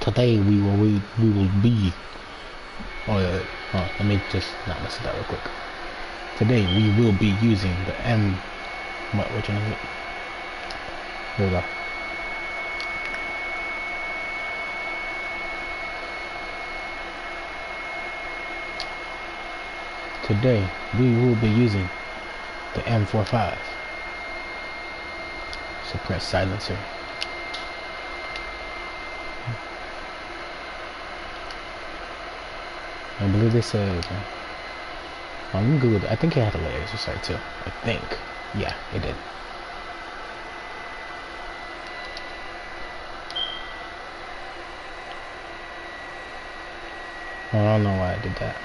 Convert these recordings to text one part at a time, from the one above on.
Today we will be. Oh, let me just not listen to that real quick. Today we will be using the M. Which one is it? Here we go. Today we will be using the M45 suppress silencer. I believe this says I'm good. I think it had a laser sight too. I think. Yeah, it did. I don't know why I did that.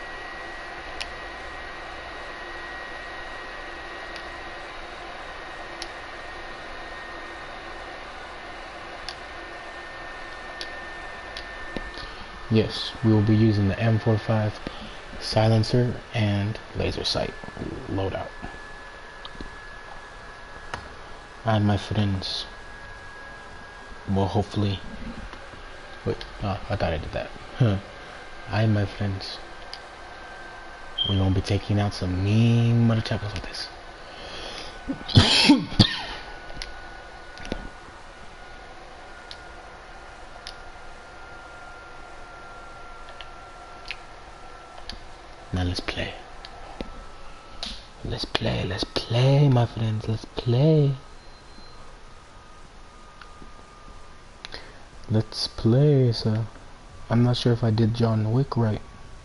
Yes, we will be using the M45 silencer and laser sight loadout. And my friends will hopefully... Wait, oh, I thought I did that. I and my friends, we're gonna be taking out some mean mother chuckles with this. Now let's play. Let's play, my friends, let's play. Let's play, so I'm not sure if I did John Wick right.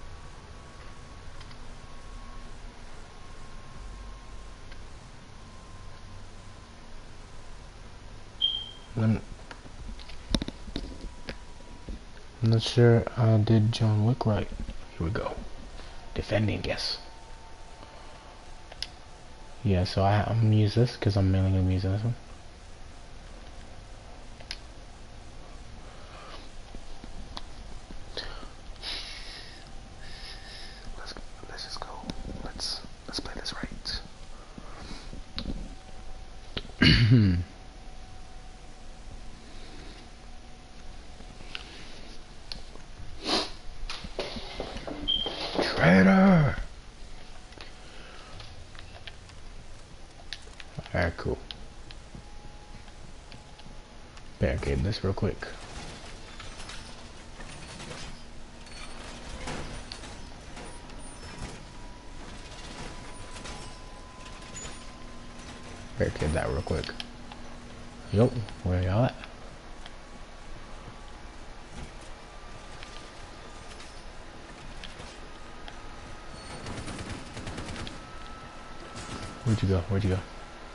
I'm not sure I did John Wick right. Here we go. Defending, yes. Yeah, so I'm gonna use this because I'm mainly gonna be using this one. Let's just go. Let's play this right. Traitor! Alright, cool. Barricade this real quick. Barricade that real quick. Yo, where y'all at? Where'd you go? Where'd you go?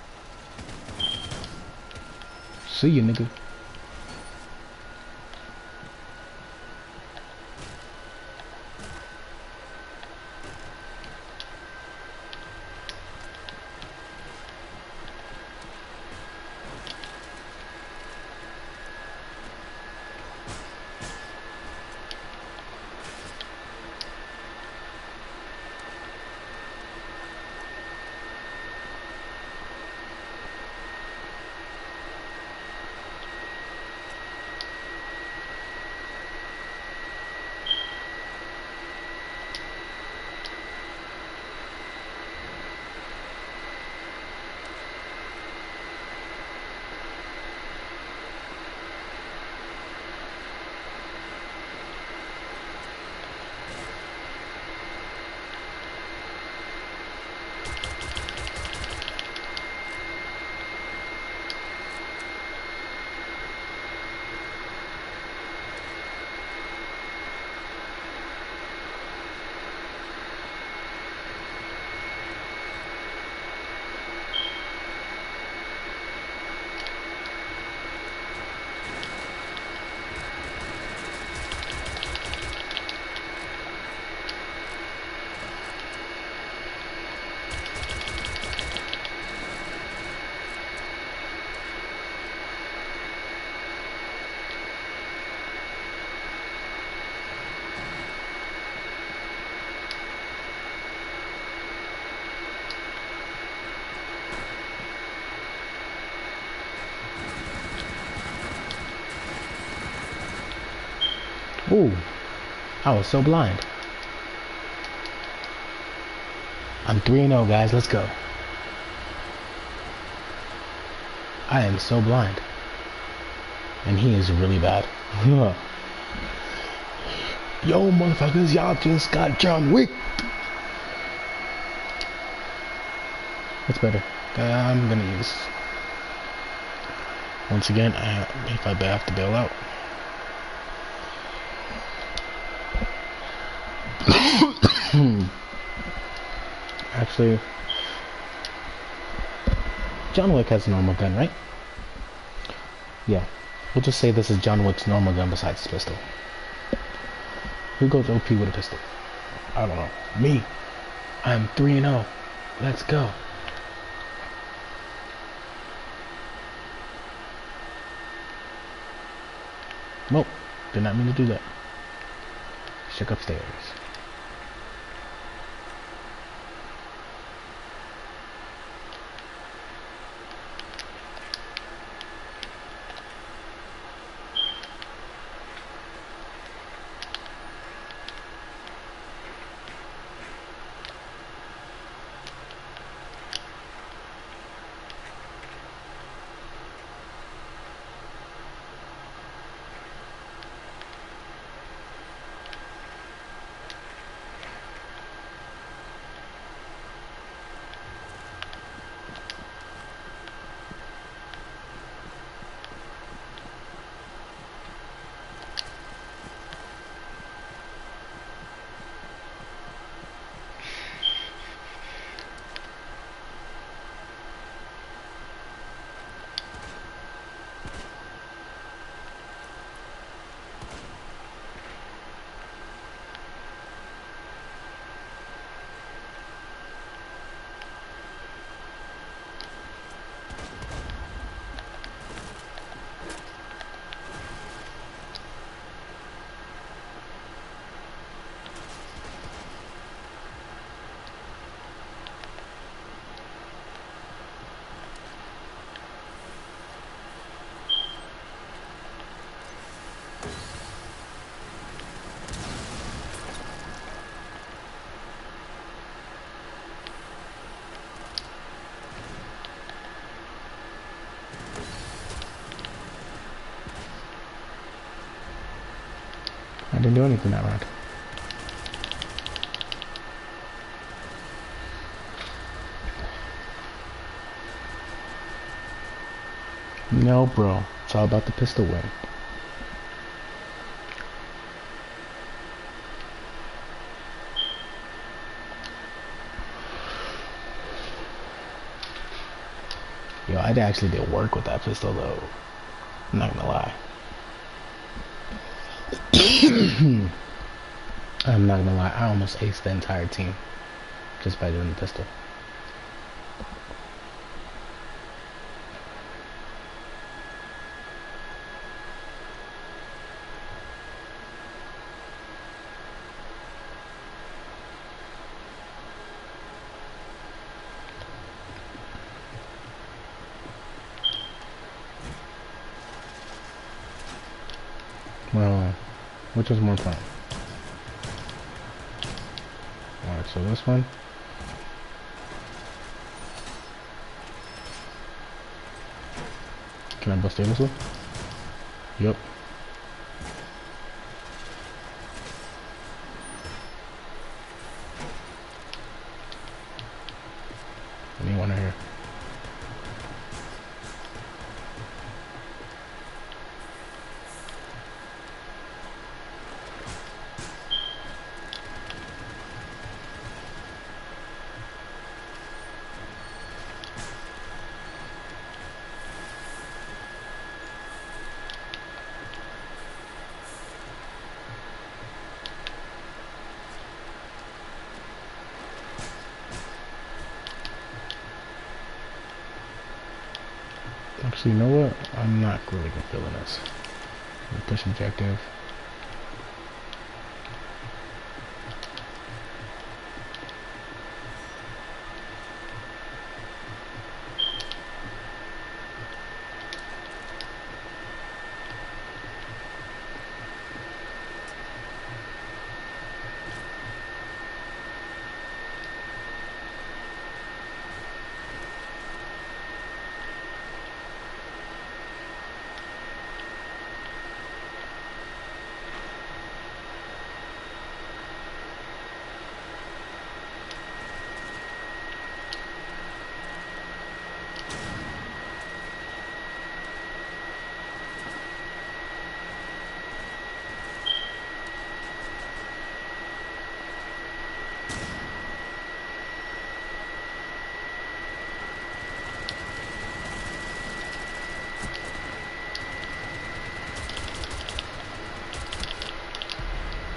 See you, nigga. Ooh, I was so blind. I'm 3-0, guys. Let's go. I am so blind. And he is really bad. Yo, motherfuckers, y'all just got John Wick. What's better? I'm gonna use. Once again, if I have to bail out. Actually, John Wick has a normal gun, right? Yeah. We'll just say this is John Wick's normal gun besides his pistol. Who goes OP with a pistol? I don't know. Me. I'm 3-0. Let's go. Nope. Did not mean to do that. Check upstairs. I didn't do anything that round. No, bro. It's all about the pistol win. Yo, I actually did work with that pistol, though. I'm not gonna lie. I'm not gonna lie. I almost aced the entire team just by doing the pistol. Well, which was more fun? Alright, so this one. Can I bust in this one? Yep. Anyone here? Actually, you know what? I'm not really feeling this. Push objective.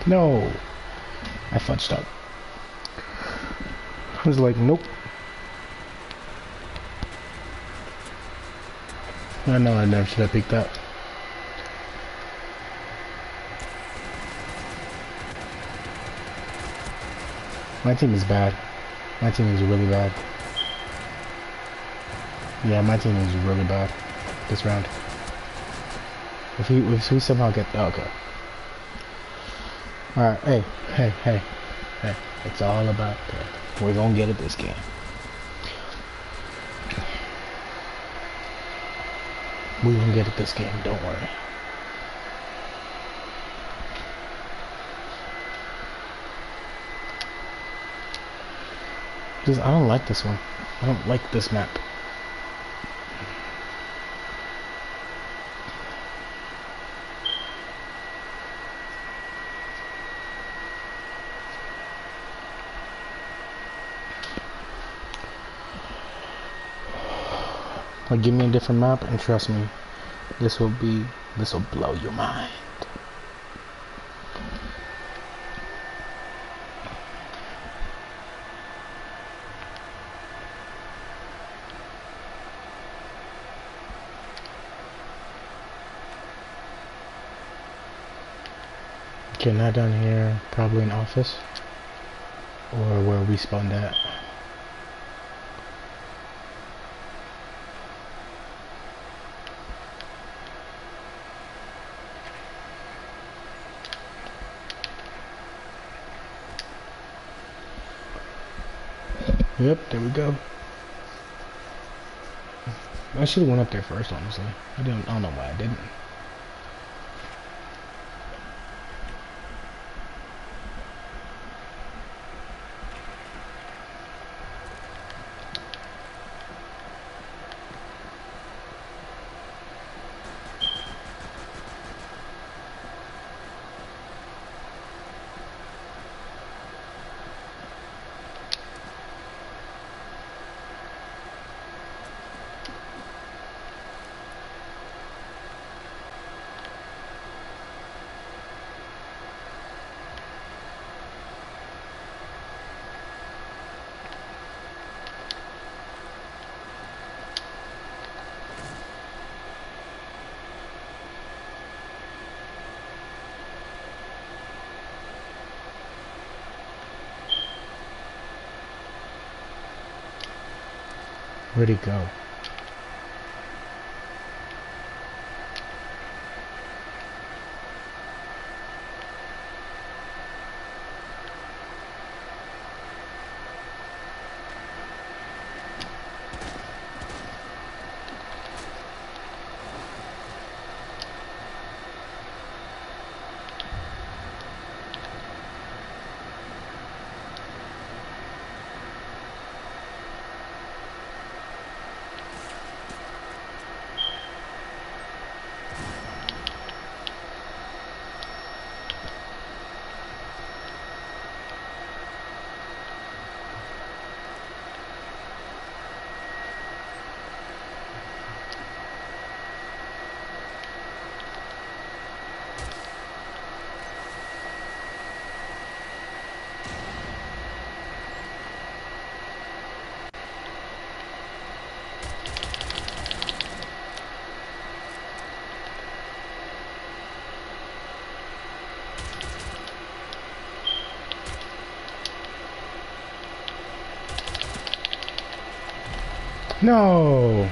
No! I fudged up. I was like, nope. I know I never should have picked up. My team is bad. My team is really bad. Yeah, my team is really bad this round. If we somehow get okay. Alright, hey. It's all about that. We're gonna get it this game. We're gonna get it this game, don't worry. Just, I don't like this one. I don't like this map. Like, give me a different map and trust me, this will blow your mind. Okay, now down here, probably an office or where we spawned at. Yep, there we go. I should have went up there first, honestly. I don't know why I didn't. Where'd he go? No!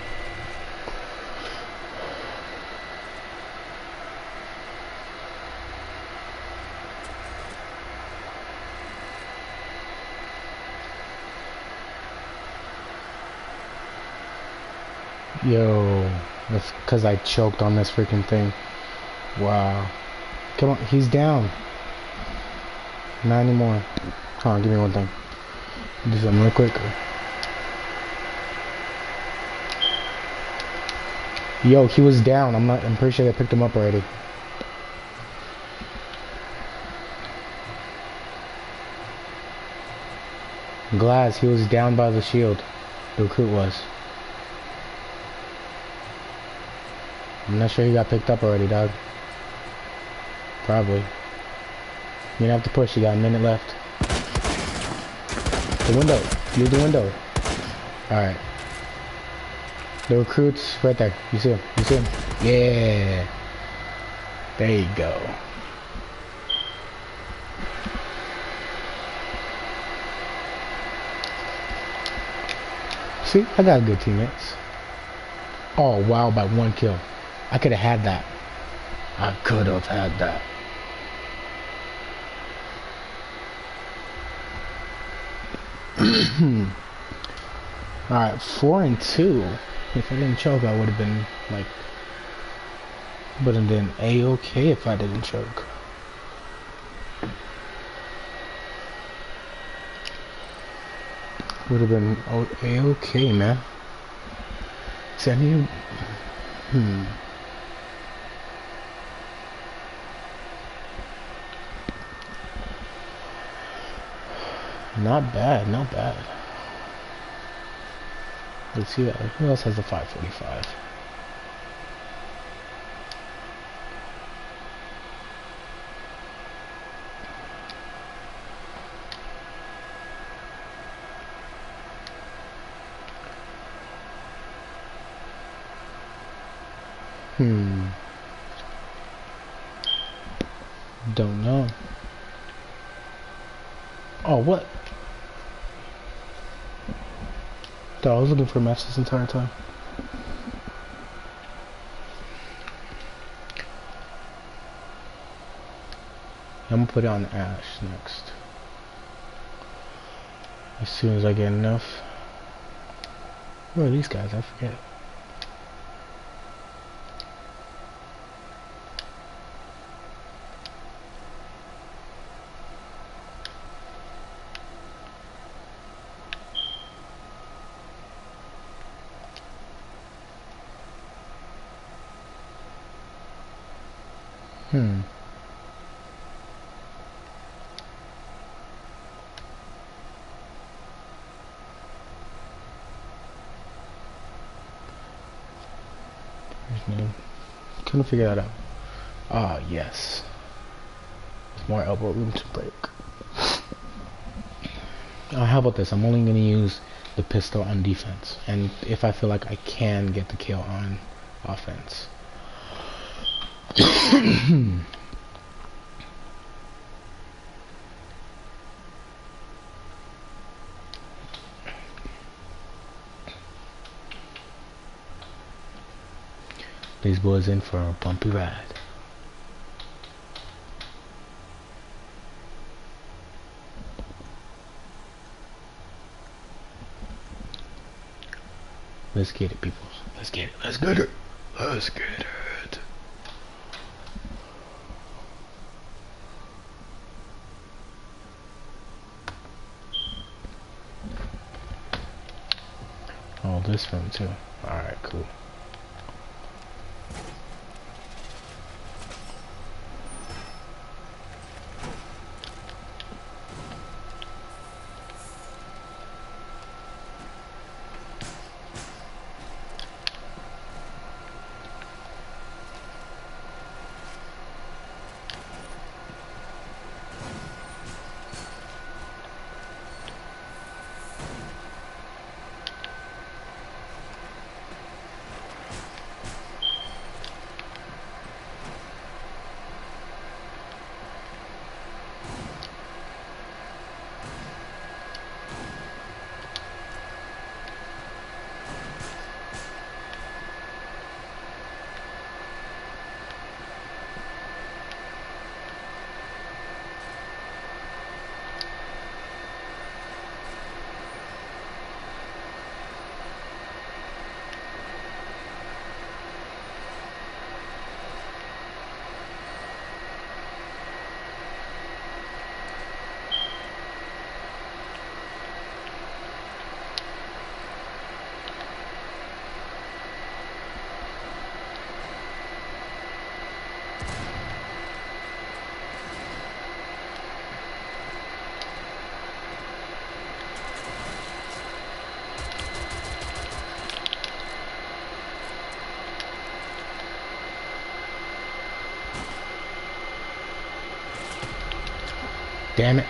Yo, that's because I choked on this freaking thing. Wow. Come on, he's down. Not anymore. Hold on, give me one thing. Do something real quick. Yo, he was down. I'm pretty sure they picked him up already. Glass, he was down by the shield. The recruit was. I'm not sure he got picked up already, dog. Probably. You don't have to push. You got a minute left. The window. Use the window. Alright. The recruits right there. You see him. You see him. Yeah. There you go. See, I got good teammates. Oh, wow, by 1 kill. I could have had that. I could have had that. Alright, 4 and 2. If I didn't choke, I would have been like, would have been A-okay if I didn't choke. Would have been A-okay, man. See, I need. Not bad, not bad. Let's see that. Who else has a 545? Don't know. Oh, what? Dude, I was looking for a match this entire time. I'm gonna put it on Ash next. As soon as I get enough. Who are these guys? I forget. Couldn't figure that out. Ah, yes. There's more elbow room to break. How about this? I'm only going to use the pistol on defense. And if I feel like I can get the kill on offense. These boys in for a bumpy ride. Let's get it, people. Let's get it. Let's get it. Let's get it. Oh, this room too. Alright, cool. Damn it.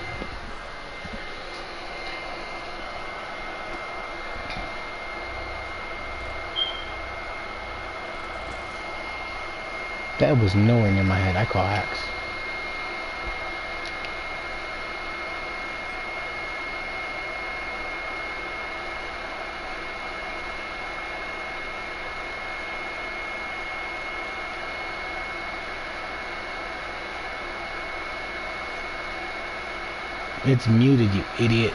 That was nowhere near my head. I call hacks. It's muted, you idiot.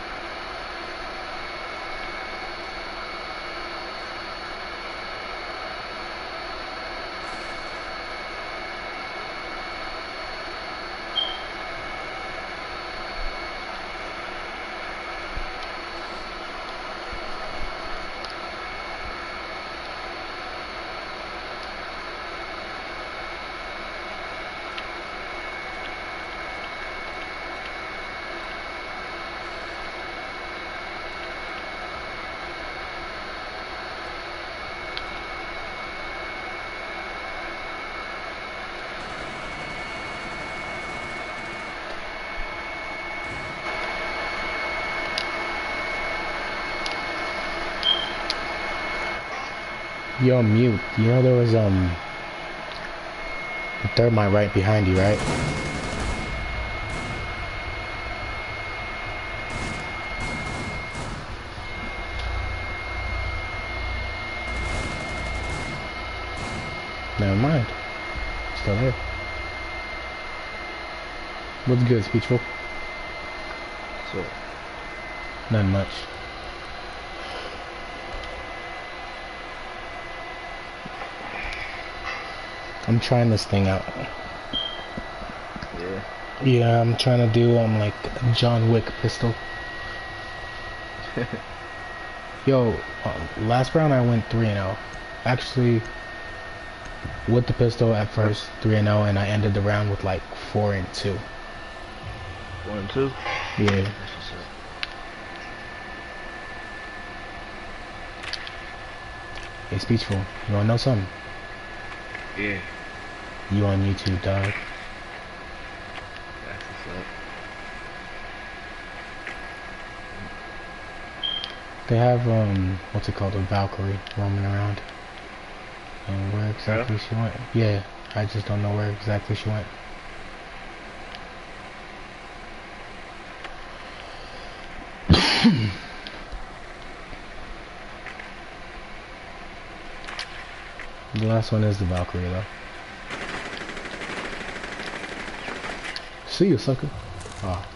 Yo, mute. You know there was a thermite right behind you, right? Never mind. Still there. What's good, Speechful? So, Not much. I'm trying this thing out. yeah. Yeah, I'm trying to do like a John Wick pistol. Yo, last round I went 3-0. Actually, with the pistol at first 3-0, and I ended the round with like 4-2. 1-2? Yeah. That's what's up. Hey, Speechful, you wanna know something? Yeah. You on YouTube, dog. That's what's up. They have what's it called, a Valkyrie roaming around. And where exactly she went? Yeah, I just don't know where exactly she went. The last one is the Valkyrie though. See you, sucker. Oh.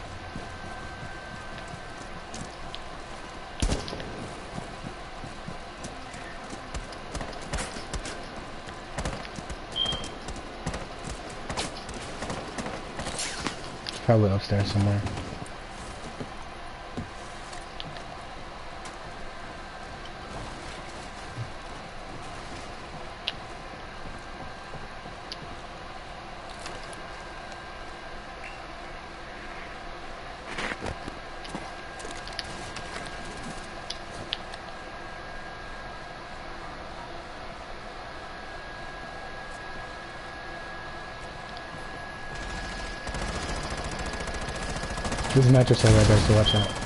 Probably upstairs somewhere. There's a mattress right there, so watch out.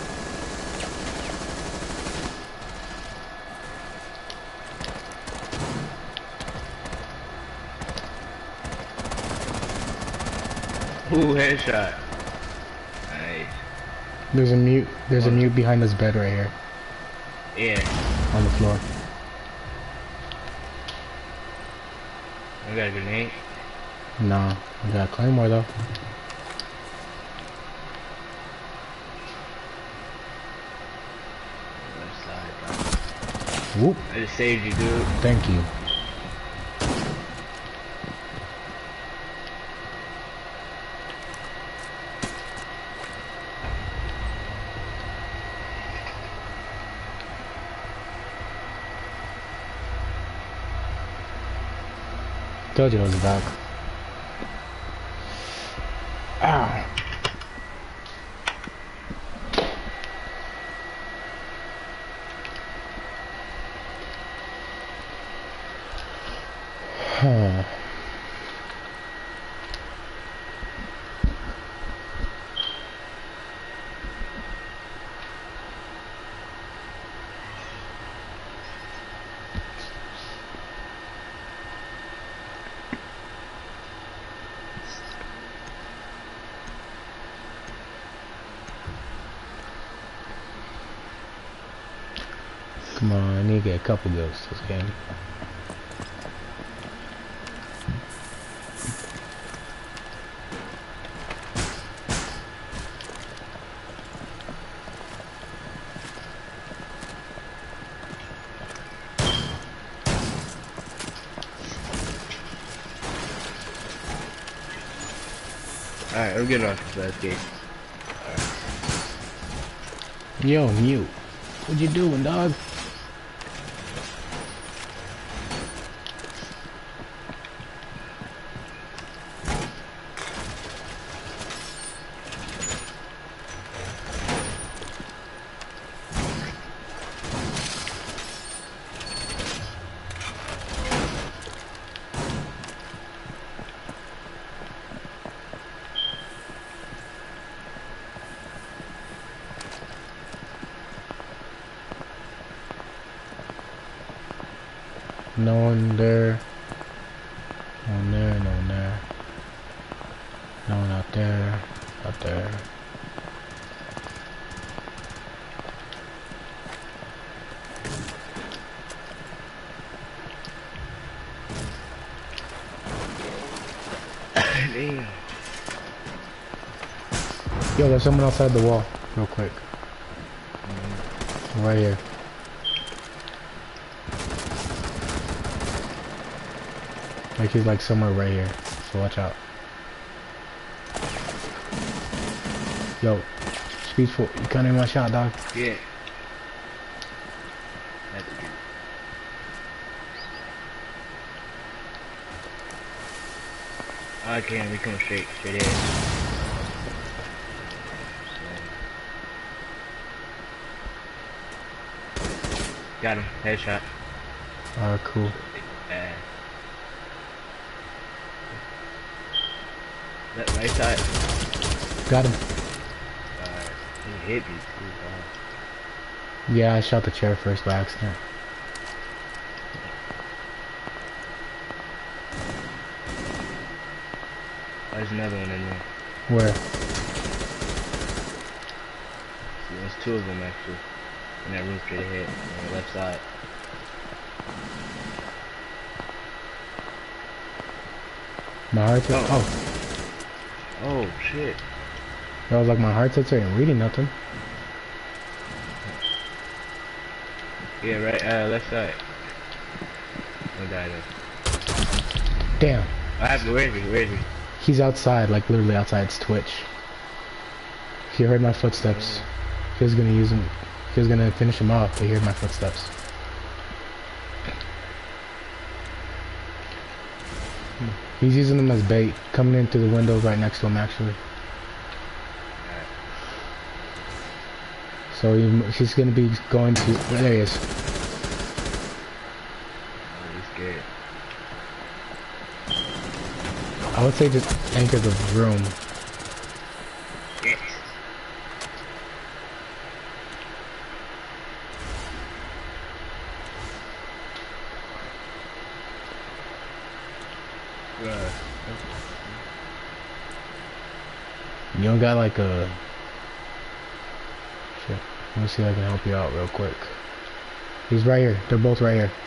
Ooh, headshot. Nice. There's a mute behind this bed right here. Yeah. On the floor. I got a grenade. Nah, I got a claymore though. Left side, bro. Whoop. I just saved you, dude. Thank you. Told you it was back. Ow. Come on, I need to get a couple ghosts this game. Alright, we'll get off this last gate. Yo, mute. What you doing, dog? No one there. No one there, no one there. No one out there. Out there. Damn. Yo, there's someone outside the wall. Real quick. Right here. Like he's like somewhere right here. So watch out. Yo, Speedful, you counting my shot, dog? Yeah. I can't, we come straight in. Got him, headshot. Alright, cool. That right side. Got him. He hit me too. Yeah, I shot the chair first by accident. There's another one in there. Where? There's two of them actually. In that room straight ahead, on the left side. My heart hit. Oh. Oh shit. That was like my heart hit ain't reading nothing. Yeah, right, left side. One guy there. Damn. Where is he? Where is he? He's outside, like literally outside. It's Twitch. He heard my footsteps. He was gonna use him. He was gonna finish him off, but he heard my footsteps. He's using them as bait, coming in through the windows right next to him, actually. So he's gonna be going to. There he is. Oh, he's scared. I would say just anchor the room. Yes. You don't got like a... Shit. Let me see if I can help you out real quick. He's right here. They're both right here.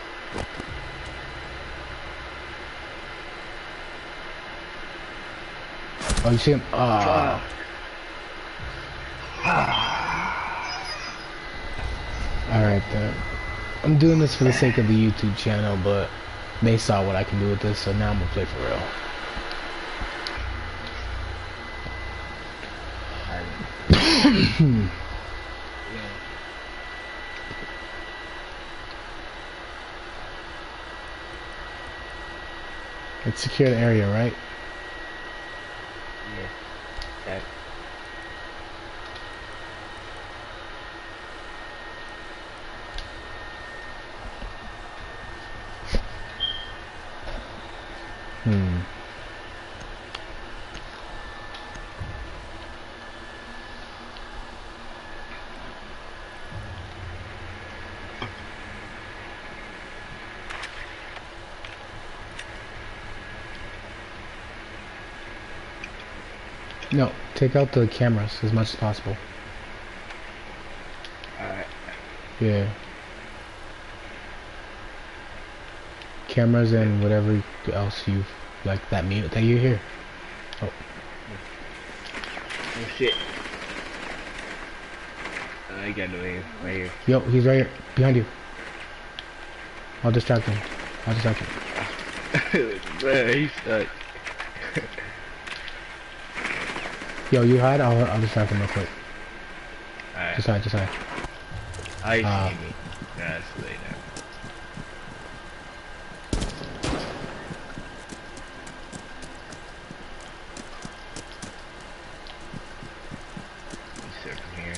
Oh, you see him? Ah. Alright then. I'm doing this for the sake of the YouTube channel, but they saw what I can do with this, so now I'm gonna play for real. It's secure the area, right? Yeah. No, take out the cameras as much as possible. Alright. Yeah. cameras and whatever else you like that mute that you hear. Oh. Oh shit. I got no aim right here. Yo, he's right here. Behind you. I'll distract him. I'll distract him. Bruh, he sucks. Yo, you hide, I'll distract him real quick. Alright. Just hide, just hide. I see me. Nah, it's late now. Let me sit from here.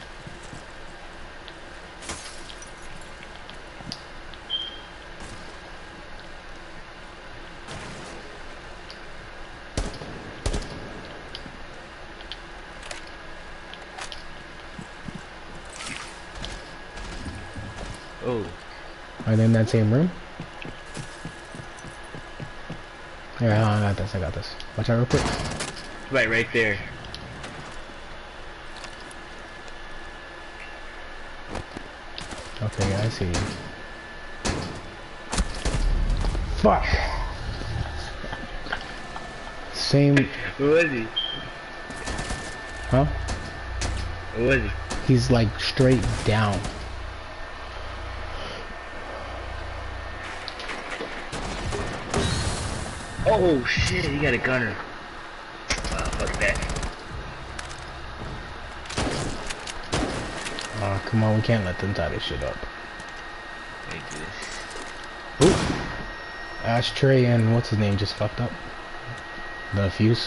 Oh. Are they in that same room? Yeah, I got this, I got this. Watch out real quick. Right there. Okay, I see you. Fuck! Same... Who was he? Huh? Who was he? He's like straight down. Oh shit, he got a gunner. Fuck that. Oh, come on, we can't let them tie this shit up. Let me do this. Ooh! Ashtray and what's his name just fucked up. The fuse.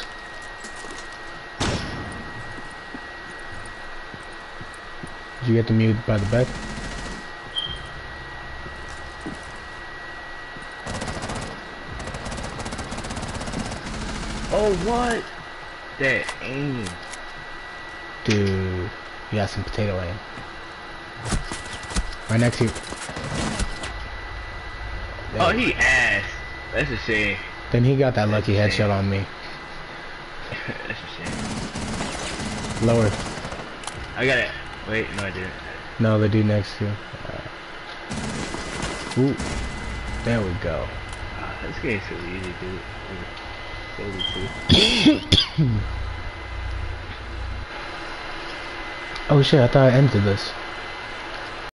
Did you get the mute by the bed? Oh, what? That aim. Dude, you got some potato aim. Right next to you. Oh, he ass. That's a shame. Then he got that lucky headshot on me. That's a shame. Lower. I got it. Wait, no, I didn't. No, the dude next to you. Ooh. There we go. This game's so easy, dude. So easy. Oh shit, I thought I ended this.